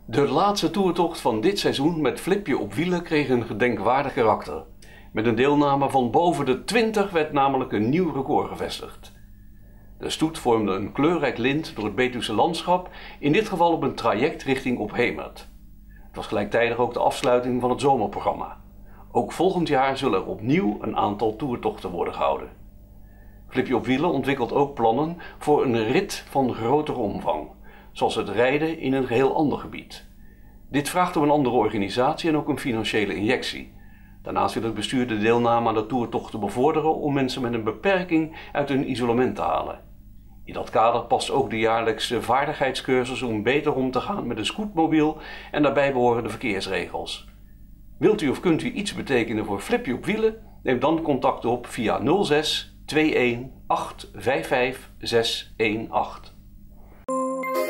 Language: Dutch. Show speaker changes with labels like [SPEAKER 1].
[SPEAKER 1] De laatste toertocht van dit seizoen met Flipje op wielen kreeg een gedenkwaardig karakter. Met een deelname van boven de 20 werd namelijk een nieuw record gevestigd. De stoet vormde een kleurrijk lint door het Betuwse landschap, in dit geval op een traject richting Ophemert. Het was gelijktijdig ook de afsluiting van het zomerprogramma. Ook volgend jaar zullen er opnieuw een aantal toertochten worden gehouden. Flipje op wielen ontwikkelt ook plannen voor een rit van grotere omvang, zoals het rijden in een geheel ander gebied. Dit vraagt om een andere organisatie en ook een financiële injectie. Daarnaast wil het bestuur de deelname aan de toertochten bevorderen om mensen met een beperking uit hun isolement te halen. In dat kader past ook de jaarlijkse vaardigheidscursus om beter om te gaan met een scootmobiel en daarbij behorende verkeersregels. Wilt u of kunt u iets betekenen voor Flipje op wielen? Neem dan contact op via 06 21 855 618.